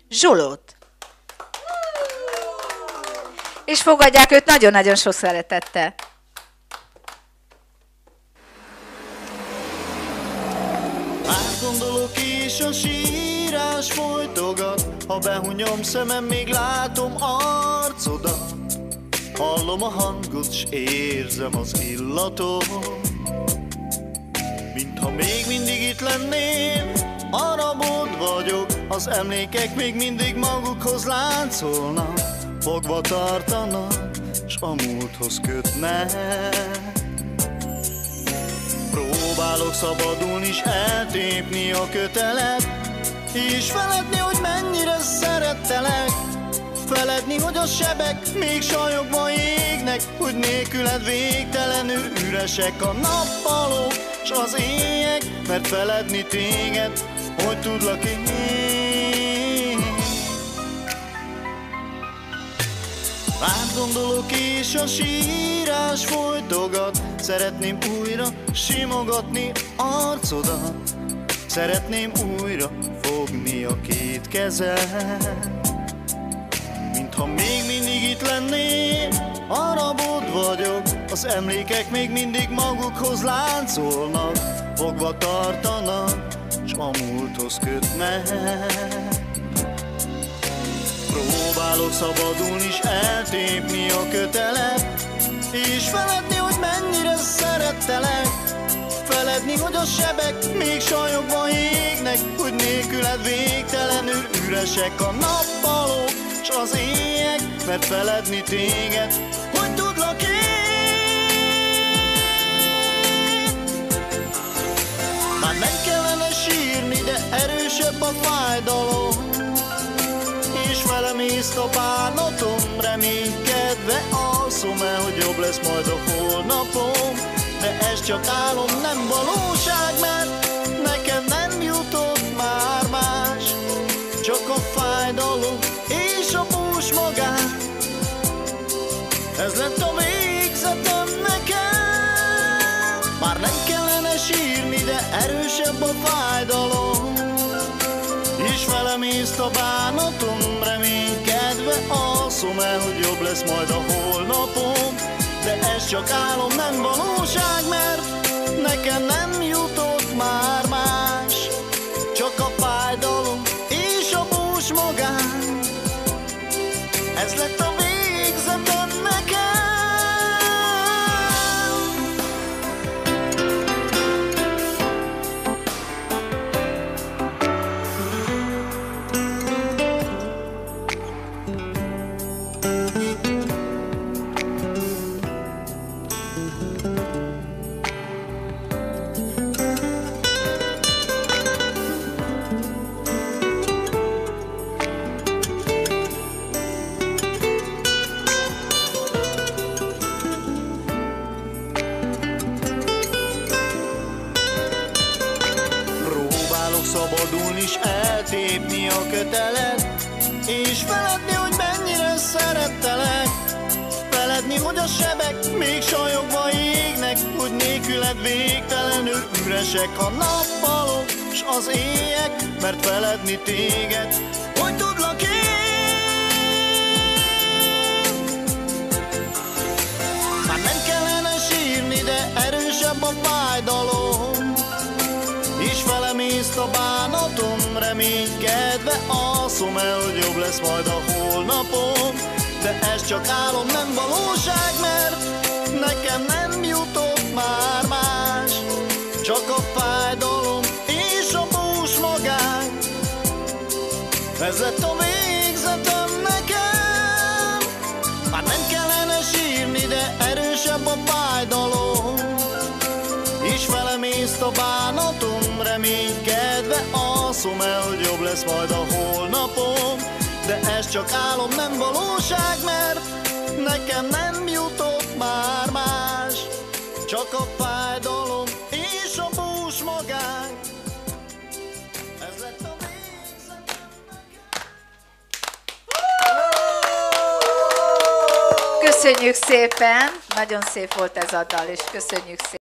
Zsolót. És fogadják őt nagyon-nagyon sok szeretettel. Átgondolok és a sírás folytogat, ha behunyom szemem, még látom arcodat. Hallom a hangot, s érzem az illatot. Mintha még mindig itt lennél, arabod vagyok. Az emlékek még mindig magukhoz láncolnak, fogva tartanak, s a múlthoz kötnek. Próbálok szabadulni, s eltépni a kötelet, és feledni, hogy mennyire szerettelek. Feledni, hogy a sebek még sajogva égnek, hogy nélküled végtelenül üresek a nappalok s az éjek, mert feledni téged, hogy tudlak én. Átgondolok és a sírás folytogat, szeretném újra simogatni arcodat, szeretném újra fogni a két kezed. Mintha még mindig itt lennél, arabod vagyok. Az emlékek még mindig magukhoz láncolnak, fogva tartanak, s a múlthoz kötnek. Próbálok szabadulni, s eltépni a kötelet, és feledni, hogy mennyire szerettelek. Feledni, hogy a sebek még sajogva égnek, hogy nélküled végtelenül üresek a nappalok s az éjek, mert feledni téged, hogy tudlak én. Már nem kellene sírni, de erősebb a fájdalom, és velem észt a bánatom, reménykedve alszom el, hogy jobb lesz majd a holnapom. De ez csak álom, nem valóság, mert nekem nem jutott már más, csak a fájdalom és a bús magán. Ez lett a végzetem nekem. Már nem kellene sírni, de erősebb a fájdalom, és velem észt a bánatom, reménykedve alszom el, hogy jobb lesz majd a holnapom. De ez csak álom, nem valóság, mert nekem nem jutott már más, csak a fájdalom és a bús magán. Ez lett a végzetem nekem. Szabadulni s eltépni a kötelet, és feledni, hogy mennyire szerettelek. Feledni, hogy a sebek még sajogva égnek, hogy nélküled végtelenül üresek a nappalok s az éjek, mert feledni téged, hogy tudlak én. Már nem kellene sírni, de erősebb a fájdalom, és velem észt a bánatom, reménykedve alszom el, hogy jobb lesz majd a holnapom. De ez csak álom, nem valóság, mert nekem nem jutott már más, csak a fájdalom és a bús magány. Ez lett a végzetem nekem. Már nem kellene sírni, de erősebb a fájdalom, és velem észt a bánatom, reménykedve alszom el, hogy jobb lesz majd a holnapom. De ez csak álom, nem valóság, mert nekem nem jutott már más, csak a fájdalom és a bús magány. Ez lett a végzetem nekem. Köszönjük szépen, nagyon szép volt ez a dal, és köszönjük szépen.